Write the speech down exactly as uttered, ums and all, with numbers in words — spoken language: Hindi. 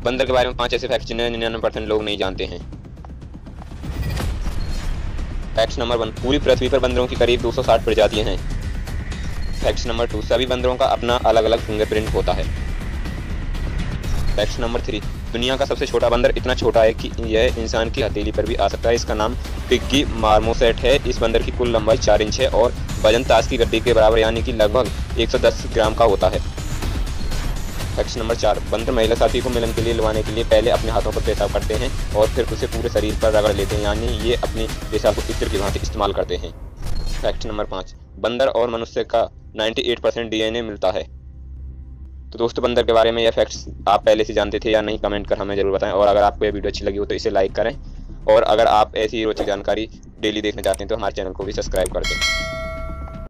बंदर के बारे में पांच ऐसे फैक्ट जिन्हें निन्यानवे परसेंट लोग नहीं जानते हैं। फैक्ट नंबर वन, पूरी पृथ्वी पर बंदरों की करीब दो सौ साठ प्रजातियां हैं। फैक्ट नंबर टू, सभी बंदरों का अपना अलग अलग फिंगरप्रिंट होता है। फैक्ट नंबर थ्री, दुनिया का सबसे छोटा बंदर इतना छोटा है कि यह इंसान की हथेली पर भी आ सकता है। इसका नाम पिग्गी मार्मोसेट है। इस बंदर की कुल लंबाई चार इंच है और वजन ताश की गड्डी के बराबर यानी कि लगभग एक सौ दस ग्राम का होता है। फैक्ट नंबर चार, बंदर महिला साथी को मिलन के लिए लुभाने के लिए पहले अपने हाथों पर पेशाब करते हैं और फिर उसे पूरे शरीर पर रगड़ लेते हैं, यानी ये अपने पेशाब को इत्र की भांति इस्तेमाल करते हैं। फैक्ट नंबर पाँच, बंदर और मनुष्य का अट्ठानवे परसेंट डीएनए मिलता है। तो दोस्तों, बंदर के बारे में यह फैक्ट्स आप पहले से जानते थे या नहीं, कमेंट कर हमें जरूर बताएं। और अगर आपको यह वीडियो अच्छी लगी हो तो इसे लाइक करें और अगर आप ऐसी रोचक जानकारी डेली देखना चाहते हैं तो हमारे चैनल को भी सब्सक्राइब कर दें।